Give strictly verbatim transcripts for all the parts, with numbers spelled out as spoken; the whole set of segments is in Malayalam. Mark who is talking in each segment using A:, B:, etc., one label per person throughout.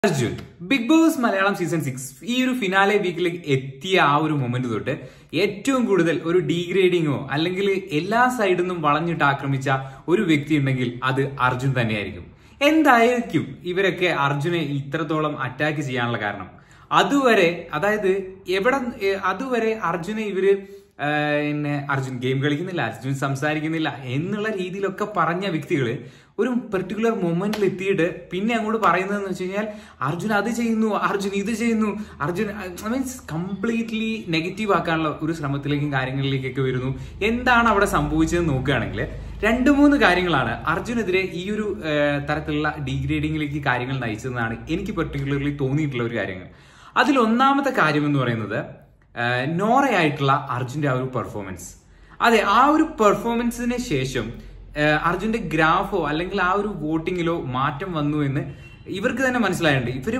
A: Arjun Bigg Boss Malayalam season six ഈ ഒരു ഫിനാലെ വീക്കിലേക്ക് എത്തിയ ആ ഒരു മൊമെന്റ് തൊട്ട് ഏറ്റവും കൂടുതൽ ഒരു ഡീഗ്രേഡിങ്ങോ അല്ലെങ്കിൽ എല്ലാ സൈഡിൽ നിന്നും വളഞ്ഞിട്ട് ആക്രമിച്ച ഒരു വ്യക്തി ഉണ്ടെങ്കിൽ അത് അർജുൻ തന്നെയായിരിക്കും. എന്തായിരിക്കും ഇവരൊക്കെ അർജുനെ ഇത്രത്തോളം അറ്റാക്ക് ചെയ്യാനുള്ള കാരണം? അതുവരെ അതായത് എവിടെ അതുവരെ അർജുനെ ഇവര് പിന്നെ അർജുൻ ഗെയിം കളിക്കുന്നില്ല, അർജുൻ സംസാരിക്കുന്നില്ല എന്നുള്ള രീതിയിലൊക്കെ പറഞ്ഞ വ്യക്തികള് ഒരു പെർട്ടിക്കുലർ മൊമെന്റിൽ എത്തിയിട്ട് പിന്നെ അങ്ങോട്ട് പറയുന്നതെന്ന് വെച്ച് കഴിഞ്ഞാൽ അർജുൻ അത് ചെയ്യുന്നു, അർജുൻ ഇത് ചെയ്യുന്നു, അർജുൻ മീൻസ് കംപ്ലീറ്റ്ലി നെഗറ്റീവ് ആക്കാനുള്ള ഒരു ശ്രമത്തിലേക്കും കാര്യങ്ങളിലേക്കൊക്കെ വരുന്നു. എന്താണ് അവിടെ സംഭവിച്ചതെന്ന് നോക്കുകയാണെങ്കിൽ രണ്ടു മൂന്ന് കാര്യങ്ങളാണ് അർജുനെതിരെ ഈ ഒരു തരത്തിലുള്ള ഡീഗ്രേഡിങ്ങിലേക്ക് കാര്യങ്ങൾ നയിച്ചതെന്നാണ് എനിക്ക് പെർട്ടിക്കുലർലി തോന്നിയിട്ടുള്ള ഒരു കാര്യങ്ങൾ. അതിൽ ഒന്നാമത്തെ കാര്യം എന്ന് പറയുന്നത് നോറയായിട്ടുള്ള അർജുന്റെ ആ ഒരു പെർഫോമൻസ്. അതെ, ആ ഒരു പെർഫോമൻസിന് ശേഷം അർജുന്റെ ഗ്രാഫോ അല്ലെങ്കിൽ ആ ഒരു വോട്ടിങ്ങിലോ മാറ്റം വന്നു എന്ന് ഇവർക്ക് തന്നെ മനസ്സിലായിട്ടുണ്ട്. ഇവര്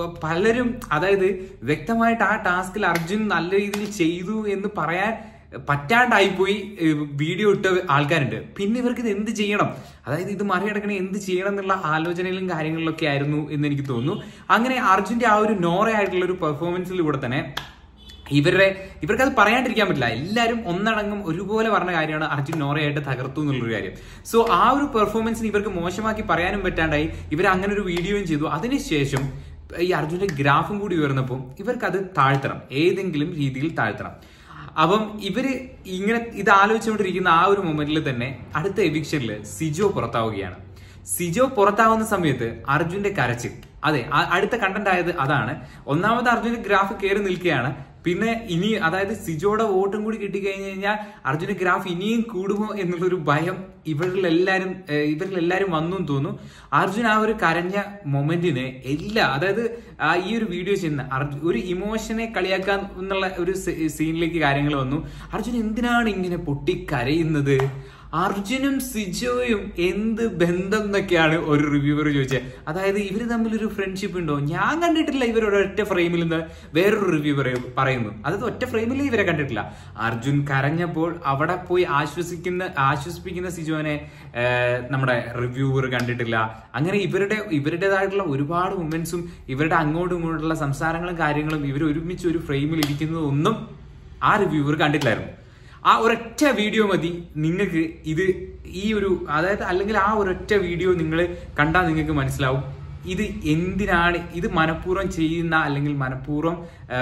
A: പലരും അതായത് വ്യക്തമായിട്ട് ആ ടാസ്കിൽ അർജുൻ നല്ല രീതിയിൽ ചെയ്തു എന്ന് പറയാൻ പറ്റാണ്ടായിപ്പോയി വീഡിയോ ഇട്ട ആൾക്കാരുണ്ട്. പിന്നെ ഇവർക്ക് ഇത് എന്ത് ചെയ്യണം, അതായത് ഇത് മറികടക്കണേ എന്ത് ചെയ്യണം എന്നുള്ള ആലോചനയിലും കാര്യങ്ങളിലൊക്കെ ആയിരുന്നു എന്ന് എനിക്ക് തോന്നുന്നു. അങ്ങനെ അർജുന്റെ ആ ഒരു നോറയായിട്ടുള്ള ഒരു പെർഫോമൻസിലൂടെ തന്നെ ഇവരുടെ ഇവർക്ക് അത് പറയാണ്ടിരിക്കാൻ പറ്റില്ല. എല്ലാവരും ഒന്നടങ്കം ഒരുപോലെ പറഞ്ഞ കാര്യമാണ് അർജുൻ നോറയായിട്ട് തകർത്തു എന്നുള്ളൊരു കാര്യം. സോ ആ ഒരു പെർഫോമൻസിന് ഇവർക്ക് മോശമാക്കി പറയാനും പറ്റാണ്ടായി. ഇവർ അങ്ങനെ ഒരു വീഡിയോയും ചെയ്തു. അതിനുശേഷം ഈ അർജുന്റെ ഗ്രാഫും കൂടി ഉയർന്നപ്പോൾ ഇവർക്ക് അത് താഴ്ത്തണം, ഏതെങ്കിലും രീതിയിൽ താഴ്ത്തണം. അപ്പം ഇവര് ഇങ്ങനെ ഇത് ആലോചിച്ചുകൊണ്ടിരിക്കുന്ന ആ ഒരു മൊമെന്റിൽ തന്നെ അടുത്ത എവിക്ഷനിൽ സിജോ പുറത്താവുകയാണ്. സിജോ പുറത്താവുന്ന സമയത്ത് അർജുന്റെ കരച്ചിൽ, അതെ അടുത്ത കണ്ടന്റ് ആയത് അതാണ്. ഒന്നാമത് അർജുന്റെ ഗ്രാഫ് കയറി നിൽക്കുകയാണ്. പിന്നെ ഇനി അതായത് സിജോയുടെ വോട്ടും കൂടി കിട്ടിക്കഴിഞ്ഞു കഴിഞ്ഞാൽ അർജുന്റെ ഗ്രാഫ് ഇനിയും കൂടുമോ എന്നുള്ളൊരു ഭയം ഇവരിലെല്ലാരും ഇവരിലെല്ലാരും വന്നു തോന്നുന്നു. അർജുൻ ആ ഒരു കരഞ്ഞ മൊമെന്റിന് എല്ലാ അതായത് ഈ ഒരു വീഡിയോ ചെയ്യുന്ന അർജുൻ ഒരു ഇമോഷനെ കളിയാക്കാൻ എന്നുള്ള ഒരു സീനിലേക്ക് കാര്യങ്ങൾ വന്നു. അർജുൻ എന്തിനാണ് ഇങ്ങനെ പൊട്ടിക്കരയുന്നത്? അർജുനും സിജോയും എന്ത് ബന്ധം എന്നൊക്കെയാണ് ഒരു റിവ്യൂവർ ചോദിച്ചത്. അതായത് ഇവര് തമ്മിലൊരു ഫ്രണ്ട്ഷിപ്പ് ഉണ്ടോ? ഞാൻ കണ്ടിട്ടില്ല ഇവരുടെ ഒറ്റ ഫ്രെയിമിൽ നിന്ന് വേറൊരു റിവ്യൂവർ പറയുന്നു. അതായത് ഒറ്റ ഫ്രെയിമിൽ ഇവരെ കണ്ടിട്ടില്ല. അർജുൻ കരഞ്ഞപ്പോൾ അവിടെ പോയി ആശ്വസിക്കുന്ന ആശ്വസിപ്പിക്കുന്ന സിജോനെ നമ്മുടെ റിവ്യൂവർ കണ്ടിട്ടില്ല. അങ്ങനെ ഇവരുടെ ഇവരുടേതായിട്ടുള്ള ഒരുപാട് മൊമെന്റ്സും ഇവരുടെ അങ്ങോട്ടും ഇങ്ങോട്ടുള്ള സംസാരങ്ങളും കാര്യങ്ങളും ഇവർ ഒരുമിച്ച് ഒരു ഫ്രെയിമിൽ ഇരിക്കുന്നതൊന്നും ആ റിവ്യൂവർ കണ്ടിട്ടില്ലായിരുന്നു. ആ ഒരൊറ്റ വീഡിയോ മതി നിങ്ങൾക്ക് ഇത് ഈ ഒരു അതായത് അല്ലെങ്കിൽ ആ ഒരൊറ്റ വീഡിയോ നിങ്ങൾ കണ്ടാൽ നിങ്ങൾക്ക് മനസ്സിലാവും ഇത് എന്തിനാണ്, ഇത് മനഃപൂർവ്വം ചെയ്യുന്ന അല്ലെങ്കിൽ മനഃപൂർവ്വം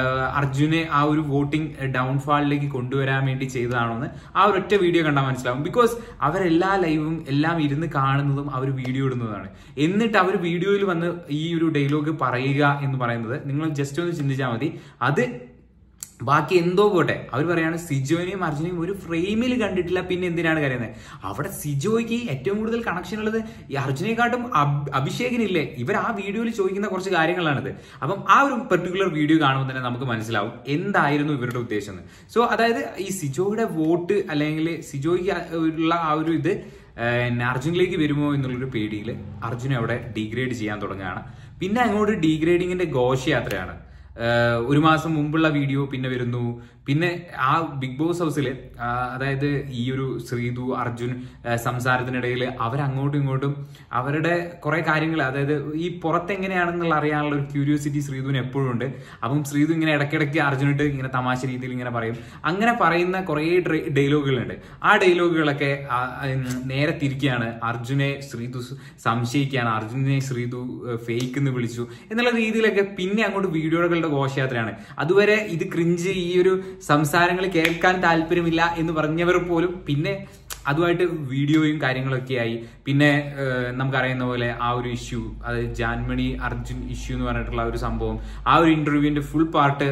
A: അർജുനെ ആ ഒരു വോട്ടിംഗ് ഡൗൺഫാളിലേക്ക് കൊണ്ടുവരാൻ വേണ്ടി ചെയ്തതാണോന്ന് ആ ഒരൊറ്റ വീഡിയോ കണ്ടാൽ മനസ്സിലാവും. ബിക്കോസ് അവരെല്ലാ ലൈവും എല്ലാം ഇരുന്ന് കാണുന്നതും അവർ വീഡിയോ ഇടുന്നതാണ്. എന്നിട്ട് അവർ വീഡിയോയിൽ വന്ന് ഈ ഒരു ഡയലോഗ് പറയുക എന്ന് പറയുന്നത് നിങ്ങൾ ജസ്റ്റ് ഒന്ന് ചിന്തിച്ചാൽ മതി. അത് ബാക്കി എന്തോ പോട്ടെ, അവർ പറയാണ് സിജോനെയും അർജുനെയും ഒരു ഫ്രെയിമിൽ കണ്ടിട്ടില്ല, പിന്നെ എന്തിനാണ് കരയുന്നത്? അവിടെ സിജോയ്ക്ക് ഏറ്റവും കൂടുതൽ കണക്ഷൻ ഉള്ളത് ഈ അർജുനെക്കാട്ടും അഭിഷേകിനില്ലേ. ഇവർ ആ വീഡിയോയിൽ ചോദിക്കുന്ന കുറച്ച് കാര്യങ്ങളാണിത്. അപ്പം ആ ഒരു പെർട്ടിക്കുലർ വീഡിയോ കാണുമ്പോൾ തന്നെ നമുക്ക് മനസ്സിലാവും എന്തായിരുന്നു ഇവരുടെ ഉദ്ദേശം എന്ന്. സോ അതായത് ഈ സിജോയുടെ വോട്ട് അല്ലെങ്കിൽ സിജോയ്ക്ക് ഉള്ള ആ ഒരു ഇത് അർജുനിലേക്ക് വരുമോ എന്നുള്ളൊരു പേടിയിൽ അർജുനെ അവിടെ ഡീഗ്രേഡ് ചെയ്യാൻ തുടങ്ങുകയാണ്. പിന്നെ അങ്ങോട്ട് ഡീഗ്രേഡിങ്ങിന്റെ ഘോഷയാത്രയാണ്. ഒരു മാസം മുമ്പുള്ള വീഡിയോ പിന്നെ വരുന്നു. പിന്നെ ആ ബിഗ് ബോസ് ഹൗസിൽ അതായത് ഈ ഒരു ശ്രീതു അർജുൻ സംസാരത്തിനിടയിൽ അവരങ്ങോട്ടും ഇങ്ങോട്ടും അവരുടെ കുറെ കാര്യങ്ങൾ അതായത് ഈ പുറത്തെങ്ങനെയാണെന്നുള്ള അറിയാനുള്ള ഒരു ക്യൂരിയോസിറ്റി ശ്രീതുവിന് എപ്പോഴും ഉണ്ട്. അപ്പം ശ്രീതു ഇങ്ങനെ ഇടയ്ക്കിടയ്ക്ക് അർജുനിട്ട് ഇങ്ങനെ തമാശ രീതിയിൽ ഇങ്ങനെ പറയും. അങ്ങനെ പറയുന്ന കുറെ ഡയലോഗുകളുണ്ട്. ആ ഡയലോഗുകളൊക്കെ നേരെ തിരിക്കുകയാണ്. അർജുനെ ശ്രീതു സംശയിക്കുകയാണ്, അർജുനെ ശ്രീതു ഫേക്ക് എന്ന് വിളിച്ചു എന്നുള്ള രീതിയിലൊക്കെ പിന്നെ അങ്ങോട്ട് വീഡിയോകളുടെ ഘോഷയാത്രയാണ്. അതുവരെ ഇത് ക്രിഞ്ച് ഈ ഒരു സംസാരങ്ങൾ കേൾക്കാൻ താല്പര്യമില്ല എന്ന് പറഞ്ഞവർ പോലും പിന്നെ അതുമായിട്ട് വീഡിയോയും കാര്യങ്ങളൊക്കെ ആയി. പിന്നെ നമുക്കറിയുന്ന പോലെ ആ ഒരു ഇഷ്യൂ, അതായത് ജാൻമണി അർജുൻ ഇഷ്യൂ എന്ന് പറഞ്ഞിട്ടുള്ള ഒരു സംഭവം, ആ ഒരു ഇന്റർവ്യൂവിന്റെ ഫുൾ പാർട്ട്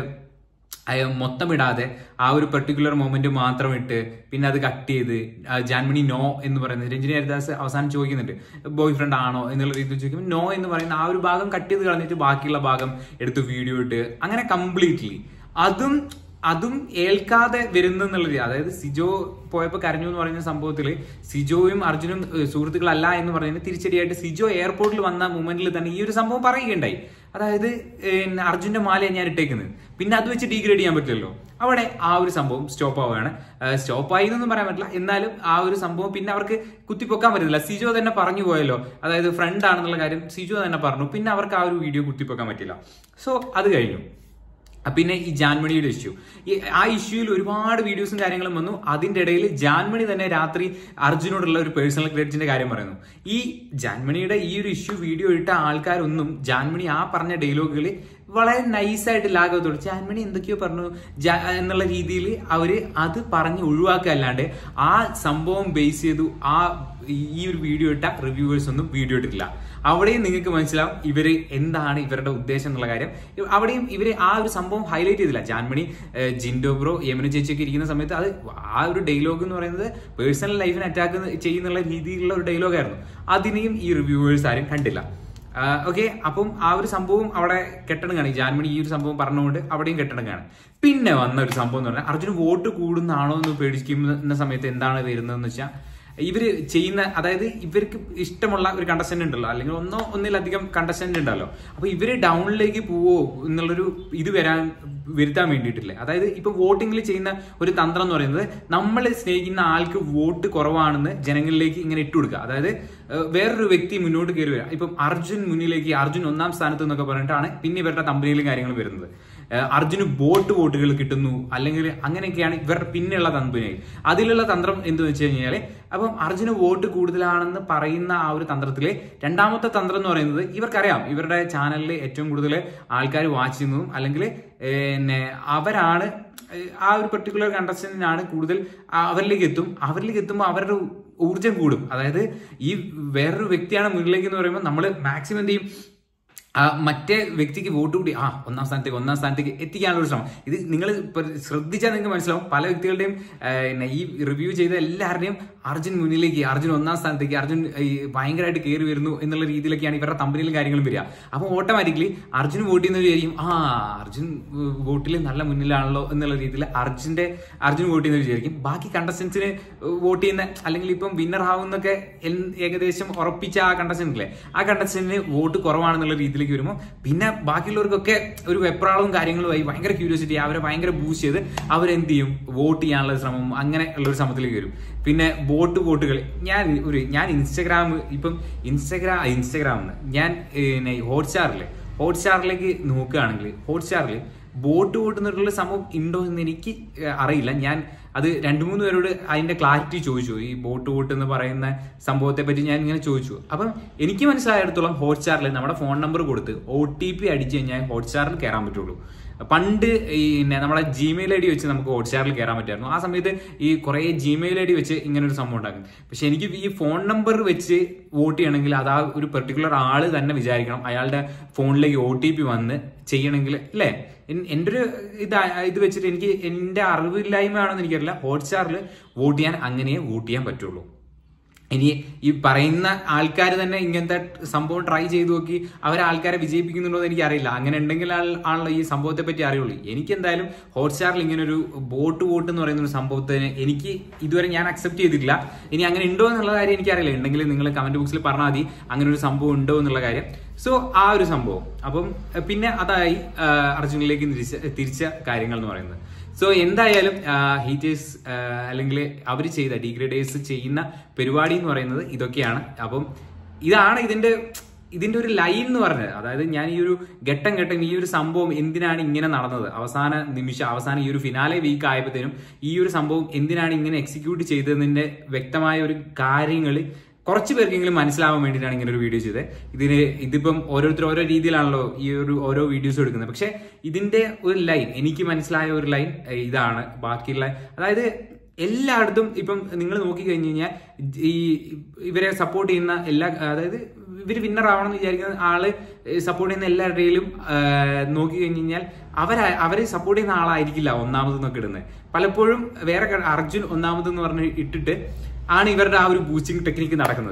A: മൊത്തം ഇടാതെ ആ ഒരു പെർട്ടിക്കുലർ മൊമെന്റ് മാത്രം ഇട്ട് പിന്നെ അത് കട്ട് ചെയ്ത് ജാൻമണി നോ എന്ന് പറയുന്നത് രഞ്ജിനി ഹരിദാസ് അവസാനം ചോദിക്കുന്നുണ്ട് ബോയ് ഫ്രണ്ട് ആണോ എന്നുള്ള രീതിയിൽ ചോദിക്കുമ്പോൾ നോ എന്ന് പറയുന്ന ആ ഒരു ഭാഗം കട്ട് ചെയ്ത് കളഞ്ഞിട്ട് ബാക്കിയുള്ള ഭാഗം എടുത്ത് വീഡിയോ ഇട്ട് അങ്ങനെ കംപ്ലീറ്റ്ലി അതും അതും ഏൽക്കാതെ വരുന്നെന്നുള്ളത്. അതായത് സിജോ പോയപ്പോൾ കരഞ്ഞു എന്ന് പറയുന്ന സംഭവത്തിൽ സിജോയും അർജുനും സുഹൃത്തുക്കളല്ല എന്ന് പറയുന്നത് തിരിച്ചടിയായിട്ട് സിജോ എയർപോർട്ടിൽ വന്ന മൊമെന്റിൽ തന്നെ ഈ ഒരു സംഭവം പറയുകയുണ്ടായി. അതായത് അർജുന്റെ മാലയാണ് ഞാൻ ഇട്ടേക്കുന്നത്, പിന്നെ അത് വെച്ച് ഡീഗ്രേഡ് ചെയ്യാൻ പറ്റില്ലല്ലോ. അവിടെ ആ ഒരു സംഭവം സ്റ്റോപ്പ് ആവുകയാണ്. സ്റ്റോപ്പായി എന്നൊന്നും പറയാൻ പറ്റില്ല, എന്നാലും ആ ഒരു സംഭവം പിന്നെ അവർക്ക് കുത്തിപ്പൊക്കാൻ പറ്റുന്നില്ല. സിജോ തന്നെ പറഞ്ഞു പോയല്ലോ, അതായത് ഫ്രണ്ട് ആണെന്നുള്ള കാര്യം സിജോ തന്നെ പറഞ്ഞു, പിന്നെ അവർക്ക് ആ ഒരു വീഡിയോ കുത്തിപ്പൊക്കാൻ പറ്റില്ല. സോ അത് കഴിഞ്ഞു. പിന്നെ ഈ ജാൻമണിയുടെ ഇഷ്യൂ, ഈ ആ ഇഷ്യൂയിൽ ഒരുപാട് വീഡിയോസും കാര്യങ്ങളും വന്നു. അതിന്റെ ഇടയിൽ ജാൻമണി തന്നെ രാത്രി അർജുനോടുള്ള ഒരു പേഴ്സണൽ ക്രെഡിറ്റിന്റെ കാര്യം പറയുന്നു. ഈ ജാൻമണിയുടെ ഈ ഒരു ഇഷ്യൂ വീഡിയോ ഇട്ട ആൾക്കാരൊന്നും ജാൻമണി ആ പറഞ്ഞ ഡയലോഗുകൾ വളരെ നൈസായിട്ട് ലാഘവത്തോട് ജാൻമണി എന്തൊക്കെയോ പറഞ്ഞു എന്നുള്ള രീതിയിൽ അവര് അത് പറഞ്ഞ് ഒഴിവാക്കുക അല്ലാണ്ട് ആ സംഭവം ബേസ് ചെയ്തു ആ ഈ ഒരു വീഡിയോ ഇട്ട റിവ്യൂവേഴ്സ് ഒന്നും വീഡിയോ ഇട്ടിട്ടില്ല. അവിടെയും നിങ്ങൾക്ക് മനസ്സിലാവും ഇവര് എന്താണ് ഇവരുടെ ഉദ്ദേശം എന്നുള്ള കാര്യം. അവിടെയും ഇവര് ആ ഒരു സംഭവം ഹൈലൈറ്റ് ചെയ്തില്ല. ജാൻമണി, ജിൻഡോ ബ്രോ, യമന ചേച്ചിയൊക്കെ ഇരിക്കുന്ന സമയത്ത് അത് ആ ഒരു ഡയലോഗ് എന്ന് പറയുന്നത് പേഴ്സണൽ ലൈഫിനെ അറ്റാക്ക് ചെയ്യുന്നുള്ള രീതിയിലുള്ള ഒരു ഡയലോഗായിരുന്നു. അതിനെയും ഈ റിവ്യൂവേഴ്സ് ആരും കണ്ടില്ല. ഓക്കെ, അപ്പം ആ ഒരു സംഭവം അവിടെ കെട്ടണങ്ങാണ്. ജാൻമണി ഈ ഒരു സംഭവം പറഞ്ഞുകൊണ്ട് അവിടെയും കെട്ടണങ്ങാണ്. പിന്നെ വന്ന ഒരു സംഭവം എന്ന് പറഞ്ഞാൽ അർജുന് വോട്ട് കൂടുന്നാണോ എന്ന് പേടിക്കുന്ന സമയത്ത് എന്താണ് വരുന്നതെന്ന് വെച്ചാൽ ഇവര് ചെയ്യുന്ന, അതായത് ഇവർക്ക് ഇഷ്ടമുള്ള ഒരു കണ്ടസ്റ്റന്റ് ഉണ്ടല്ലോ, അല്ലെങ്കിൽ ഒന്നോ ഒന്നിലധികം കണ്ടസ്റ്റന്റ് ഉണ്ടല്ലോ, അപ്പൊ ഇവര് ഡൗണിലേക്ക് പോവോ എന്നുള്ളൊരു ഇത് വരാൻ വരുത്താൻ വേണ്ടിയിട്ടില്ലേ. അതായത് ഇപ്പൊ വോട്ടിങ്ങിൽ ചെയ്യുന്ന ഒരു തന്ത്രം എന്ന് പറയുന്നത് നമ്മൾ സ്നേഹിക്കുന്ന ആൾക്ക് വോട്ട് കുറവാണെന്ന് ജനങ്ങളിലേക്ക് ഇങ്ങനെ ഇട്ടുകൊടുക്കുക. അതായത് വേറൊരു വ്യക്തി മുന്നോട്ട് കയറി വരിക. ഇപ്പം അർജുൻ മുന്നിലേക്ക്, അർജുൻ ഒന്നാം സ്ഥാനത്ത് എന്നൊക്കെ പറഞ്ഞിട്ടാണ് പിന്നെ ഇവരുടെ തമ്പനിയിലും കാര്യങ്ങളും വരുന്നത്. അർജുന് വോട്ട് വോട്ടുകൾ കിട്ടുന്നു, അല്ലെങ്കിൽ അങ്ങനെയൊക്കെയാണ് ഇവരുടെ പിന്നെയുള്ള തമ്പനിയിൽ. അതിലുള്ള തന്ത്രം എന്തെന്ന് വെച്ച് കഴിഞ്ഞാല് അപ്പം അർജുന് വോട്ട് കൂടുതലാണെന്ന് പറയുന്ന ആ ഒരു തന്ത്രത്തിലെ രണ്ടാമത്തെ തന്ത്രം എന്ന് പറയുന്നത് ഇവർക്കറിയാം ഇവരുടെ ചാനലിൽ ഏറ്റവും കൂടുതൽ ആൾക്കാർ വാച്ച് ചെയ്യുന്നതും അല്ലെങ്കിൽ പിന്നെ അവരാണ് ആ ഒരു പെർട്ടിക്കുലർ കണ്ടസ്റ്റന്റിനാണ് കൂടുതൽ അവരിലേക്ക് എത്തും. അവരിലേക്ക് എത്തുമ്പോൾ അവരുടെ ഊർജം കൂടും. അതായത് ഈ വേറൊരു വ്യക്തിയാണ് മുന്നിലേക്ക് എന്ന് പറയുമ്പോൾ നമ്മൾ മാക്സിമം എന്ത് ചെയ്യും, മറ്റേ വ്യക്തിക്ക് വോട്ട് കൂടി ആ ഒന്നാം സ്ഥാനത്തേക്ക് ഒന്നാം സ്ഥാനത്തേക്ക് എത്തിക്കാനുള്ള ഒരു ശ്രമം. ഇത് നിങ്ങൾ ശ്രദ്ധിച്ചാൽ നിങ്ങൾക്ക് മനസ്സിലാവും. പല വ്യക്തികളുടെയും ഈ റിവ്യൂ ചെയ്ത എല്ലാവരുടെയും അർജുൻ മുന്നിലേക്ക്, അർജുൻ ഒന്നാം സ്ഥാനത്തേക്ക്, അർജുൻ ഭയങ്കരമായിട്ട് കയറി വരുന്നു എന്നുള്ള രീതിയിലൊക്കെയാണ് ഇവരുടെ തമ്പനിയിലും കാര്യങ്ങളും വരിക. അപ്പോൾ ഓട്ടോമാറ്റിക്കലി അർജുൻ വോട്ട് ചെയ്യുന്നവർ വിചാരിക്കും ആ അർജുൻ വോട്ടിൽ നല്ല മുന്നിലാണല്ലോ എന്നുള്ള രീതിയിൽ അർജുന്റെ അർജുൻ വോട്ട് ചെയ്യുന്നവർ വിചാരിക്കും. ബാക്കി കണ്ടസ്റ്റൻസിന് വോട്ട് ചെയ്യുന്ന അല്ലെങ്കിൽ ഇപ്പം വിന്നർ ആവുന്നൊക്കെ ഏകദേശം ഉറപ്പിച്ച ആ കണ്ടസ്റ്റന്റില്ലേ, ആ കണ്ടസ്റ്റന്റിന് വോട്ട് കുറവാണെന്നുള്ള രീതിയിൽ വരുമ്പോൾ പിന്നെ ബാക്കിയുള്ളവർക്കൊക്കെ ഒരു വെപ്രാളവും കാര്യങ്ങളുമായി ഭയങ്കര ക്യൂരിയോസിറ്റി, അവരെ ഭയങ്കര ബൂസ്റ്റ് ചെയ്ത് അവരെന്ത് ചെയ്യും, വോട്ട് ചെയ്യാനുള്ള ശ്രമം അങ്ങനെ ഉള്ള ഒരു ശ്രമത്തിലേക്ക് വരും. പിന്നെ വോട്ട് വോട്ടുകൾ ഞാൻ ഒരു ഞാൻ ഇൻസ്റ്റഗ്രാം ഇപ്പം ഇൻസ്റ്റഗ്രാം ഇൻസ്റ്റഗ്രാമിൽ ഞാൻ ഹോട്ട്സ്റ്റാറില് ഹോട്ട്സ്റ്റാറിലേക്ക് നോക്കുകയാണെങ്കിൽ ഹോട്ട്സ്റ്റാറിൽ വോട്ട് വോട്ടുന്നുള്ള സംഭവം ഉണ്ടോ എന്ന് എനിക്ക് അറിയില്ല. ഞാൻ അത് രണ്ടു മൂന്ന് പേരോട് അതിന്റെ ക്ലാരിറ്റി ചോദിച്ചു. ഈ വോട്ട് വോട്ട് എന്ന് പറയുന്ന സംഭവത്തെ പറ്റി ഞാൻ ഇങ്ങനെ ചോദിച്ചു. അപ്പം എനിക്ക് മനസ്സിലായിടത്തോളം ഹോട്ട്സ്റ്റാറിൽ നമ്മുടെ ഫോൺ നമ്പർ കൊടുത്ത് ഒ ടി പി അടിച്ചു കഴിഞ്ഞാൽ ഹോട്ട്സ്റ്റാറിൽ കയറാൻ പറ്റുള്ളൂ. പണ്ട് ഈ നമ്മുടെ ജിമെയിൽ ഐ ഡി വെച്ച് നമുക്ക് ഹോട്ട്സ്റ്റാറിൽ കയറാൻ പറ്റുമായിരുന്നു. ആ സമയത്ത് ഈ കുറെ ജിമെയിൽ ഐ ഡി വെച്ച് ഇങ്ങനെ ഒരു സംഭവം ഉണ്ടാക്കും. പക്ഷെ എനിക്ക് ഈ ഫോൺ നമ്പർ വെച്ച് വോട്ട് ചെയ്യണമെങ്കിൽ അത് ആ ഒരു പെർട്ടിക്കുലർ ആള് തന്നെ വിചാരിക്കണം, അയാളുടെ ഫോണിലേക്ക് ഒ ടി പി വന്ന് ചെയ്യണമെങ്കിൽ അല്ലേ. എൻ്റെ ഒരു ഇത് ഇത് വെച്ചിട്ട് എനിക്ക് എൻ്റെ അറിവില്ലായ്മയാണെന്ന് എനിക്കറിയില്ല. ഹോട്ട്സ്റ്റാറിൽ വോട്ട് ചെയ്യാൻ അങ്ങനെ വോട്ട് ചെയ്യാൻ പറ്റുള്ളൂ. ഇനി ഈ പറയുന്ന ആൾക്കാർ തന്നെ ഇങ്ങനത്തെ സംഭവം ട്രൈ ചെയ്ത് നോക്കി അവർ ആൾക്കാരെ വിജയിപ്പിക്കുന്നുണ്ടോ എന്ന് എനിക്കറിയില്ല. അങ്ങനെ ഉണ്ടെങ്കിൽ ആണല്ലോ ഈ സംഭവത്തെ പറ്റി അറിയുള്ളൂ. എനിക്ക് എന്തായാലും ഹോട്ട്സ്റ്റാറിൽ ഇങ്ങനെ ഒരു വോട്ട് വോട്ട് എന്ന് പറയുന്ന ഒരു സംഭവത്തിന് എനിക്ക് ഇതുവരെ ഞാൻ അക്സെപ്റ്റ് ചെയ്തിട്ടില്ല. ഇനി അങ്ങനെ ഉണ്ടോ എന്നുള്ള കാര്യം എനിക്കറിയില്ല. ഉണ്ടെങ്കിൽ നിങ്ങൾ കമന്റ് ബോക്സിൽ പറഞ്ഞാൽ മതി അങ്ങനെ ഒരു സംഭവം ഉണ്ടോ എന്നുള്ള കാര്യം. സോ ആ ഒരു സംഭവം അപ്പം പിന്നെ അതായി അർജുനിലേക്ക് തിരിച്ച തിരിച്ച കാര്യങ്ങൾ എന്ന് പറയുന്നത്. സോ എന്തായാലും ഹീറ്റേഴ്സ് അല്ലെങ്കിൽ അവർ ചെയ്ത ഡീഗ്രേഡേഴ്സ് ചെയ്യുന്ന പരിപാടി എന്ന് പറയുന്നത് ഇതൊക്കെയാണ്. അപ്പം ഇതാണ് ഇതിന്റെ ഇതിന്റെ ഒരു ലൈൻ എന്ന് പറഞ്ഞത്. അതായത് ഞാൻ ഈ ഒരു ഘട്ടം ഘട്ടം ഈ ഒരു സംഭവം എന്തിനാണ് ഇങ്ങനെ നടന്നത്, അവസാന നിമിഷം അവസാനം ഈ ഒരു ഫിനാലെ വീക്ക് ആയപ്പോഴത്തേനും ഈ ഒരു സംഭവം എന്തിനാണ് ഇങ്ങനെ എക്സിക്യൂട്ട് ചെയ്തതിന്റെ വ്യക്തമായ ഒരു കാര്യങ്ങൾ കുറച്ച് പേർക്കെങ്കിലും മനസ്സിലാവാൻ വേണ്ടിയിട്ടാണ് ഇങ്ങനെ ഒരു വീഡിയോ ചെയ്തത്. ഇതിന് ഇതിപ്പം ഓരോരുത്തർ ഓരോ രീതിയിലാണല്ലോ ഈ ഒരു ഓരോ വീഡിയോസ് എടുക്കുന്നത്. പക്ഷെ ഇതിന്റെ ഒരു ലൈൻ എനിക്ക് മനസ്സിലായ ഒരു ലൈൻ ഇതാണ്. ബാക്കിയുള്ള അതായത് എല്ലായിടത്തും ഇപ്പം നിങ്ങൾ നോക്കിക്കഴിഞ്ഞ് കഴിഞ്ഞാൽ ഈ ഇവരെ സപ്പോർട്ട് ചെയ്യുന്ന എല്ലാ, അതായത് ഇവർ വിന്നർ ആവണം എന്ന് വിചാരിക്കുന്ന ആള് സപ്പോർട്ട് ചെയ്യുന്ന എല്ലാവരുടെയും നോക്കി കഴിഞ്ഞ് കഴിഞ്ഞാൽ അവർ അവരെ സപ്പോർട്ട് ചെയ്യുന്ന ആളായിരിക്കില്ല ഒന്നാമത് എന്നൊക്കെ ഇടുന്നത്. പലപ്പോഴും വേറെ അർജുൻ ഒന്നാമത് എന്ന് പറഞ്ഞ് ഇട്ടിട്ട് ആണ് ഇവരുടെ ആ ഒരു ബൂസ്റ്റിംഗ് ടെക്നിക്ക് നടക്കുന്നത്.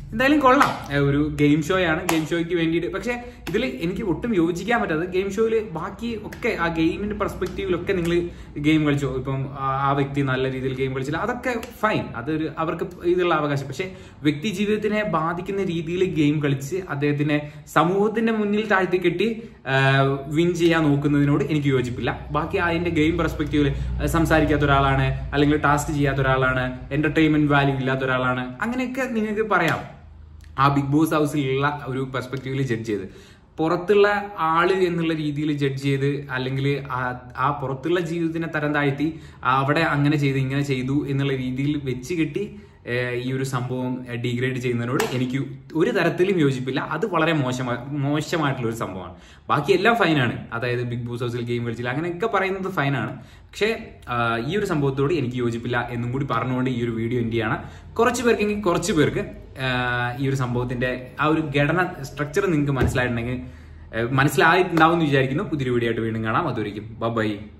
A: എന്തായാലും കൊള്ളാം, ഒരു ഗെയിം ഷോ ആണ്, ഗെയിം ഷോയ്ക്ക് വേണ്ടിയിട്ട്. പക്ഷെ ഇതിൽ എനിക്ക് ഒട്ടും യോജിക്കാൻ പറ്റാത്തത് ഗെയിം ഷോയിൽ ബാക്കി ഒക്കെ ആ ഗെയിമിന്റെ പെർസ്പെക്റ്റീവിലൊക്കെ നിങ്ങൾ ഗെയിം കളിച്ചോ, ഇപ്പം ആ വ്യക്തി നല്ല രീതിയിൽ ഗെയിം കളിച്ചില്ല, അതൊക്കെ ഫൈൻ, അതൊരു അവർക്ക് ഇതുള്ള അവകാശം. പക്ഷെ വ്യക്തി ജീവിതത്തിനെ ബാധിക്കുന്ന രീതിയിൽ ഗെയിം കളിച്ച് അദ്ദേഹത്തിനെ സമൂഹത്തിന്റെ മുന്നിൽ താഴ്ത്തി കെട്ടി വിൻ ചെയ്യാൻ നോക്കുന്നതിനോട് എനിക്ക് യോജിപ്പില്ല. ബാക്കി അതിന്റെ ഗെയിം പെർസ്പെക്റ്റീവിൽ സംസാരിക്കാത്ത ഒരാളാണ്, അല്ലെങ്കിൽ ടാസ്ക് ചെയ്യാത്ത ഒരാളാണ്, എന്റർടൈൻമെന്റ് വാല്യൂ ഇല്ലാത്ത ഒരാളാണ്, അങ്ങനെയൊക്കെ നിങ്ങൾക്ക് പറയാം. ആ ബിഗ് ബോസ് ഹൗസിലുള്ള ഒരു പെർസ്പെക്റ്റീവിൽ ജഡ്ജ് ചെയ്ത്, പുറത്തുള്ള ആള് എന്നുള്ള രീതിയിൽ ജഡ്ജ് ചെയ്ത്, അല്ലെങ്കിൽ ആ പുറത്തുള്ള ജീവിതത്തിനെ തരം താഴ്ത്തി അവിടെ അങ്ങനെ ചെയ്ത് ഇങ്ങനെ ചെയ്തു എന്നുള്ള രീതിയിൽ വെച്ച് കെട്ടി ഈ ഒരു സംഭവം ഡീഗ്രേഡ് ചെയ്യുന്നതിനോട് എനിക്ക് ഒരു തരത്തിലും യോജിപ്പില്ല. അത് വളരെ മോശമാ മോശമായിട്ടുള്ള ഒരു സംഭവമാണ്. ബാക്കി എല്ലാം ഫൈനാണ്, അതായത് ബിഗ് ബോസ് ഹൗസിൽ ഗെയിം കളിച്ചില്ല അങ്ങനെയൊക്കെ പറയുന്നത് ഫൈനാണ്. പക്ഷേ ഈ ഒരു സംഭവത്തോട് എനിക്ക് യോജിപ്പില്ല എന്നും കൂടി പറഞ്ഞുകൊണ്ട് ഈ ഒരു വീഡിയോ എൻ്റെ ആണ്. കുറച്ച് പേർക്കെങ്കിൽ കുറച്ച് പേർക്ക് ഈ ഒരു സംഭവത്തിന്റെ ആ ഒരു ഘടന സ്ട്രക്ചർ നിങ്ങൾക്ക് മനസ്സിലായിട്ടുണ്ടെങ്കിൽ മനസ്സിലായിട്ടുണ്ടാവും എന്ന് വിചാരിക്കുന്നു. പുതിയൊരു വീഡിയോ ആയിട്ട് വീണ്ടും കാണാം. അതുവരെയും ബൈ.